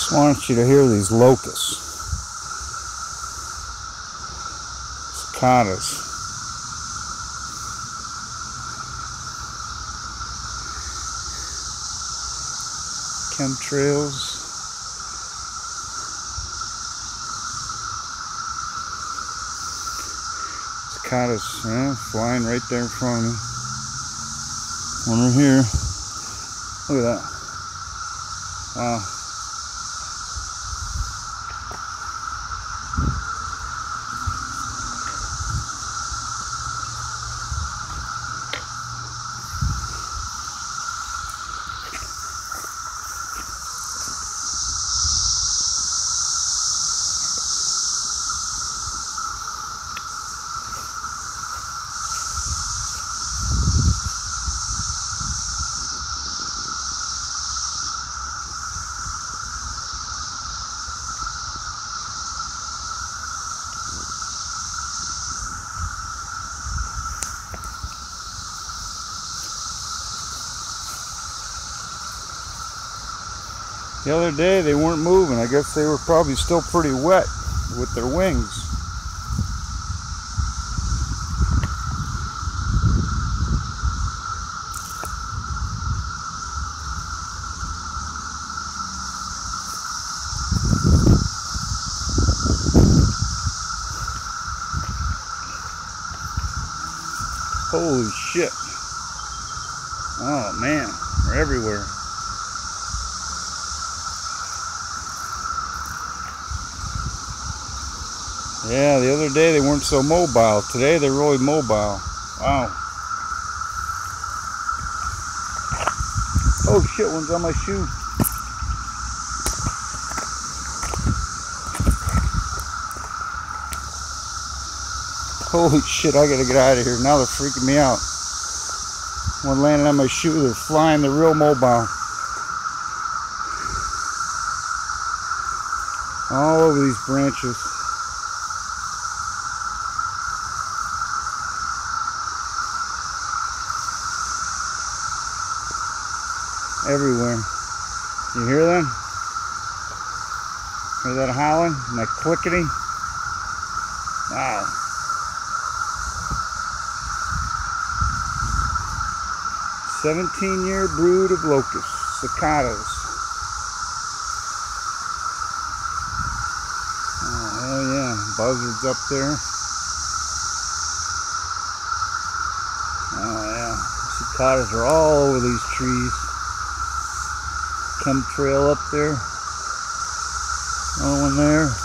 Just want you to hear these locusts, cicadas. Chemtrails. Cicadas, yeah, flying right there in front of me. One right here. Look at that. Wow. The other day they weren't moving. I guess they were probably still pretty wet with their wings. Holy shit. Oh man, they're everywhere. Yeah, the other day they weren't so mobile. Today they're really mobile. Wow. Oh shit, one's on my shoe. Holy shit, I gotta get out of here. Now they're freaking me out. One landed on my shoe, they're flying, they're real mobile. All over these branches. Everywhere. You hear them? Hear that howling and that clickety? Wow. "17-year brood of locusts, cicadas." Oh hell yeah, buzzards up there. Oh yeah, cicadas are all over these trees. Chemtrail up there. Another one there.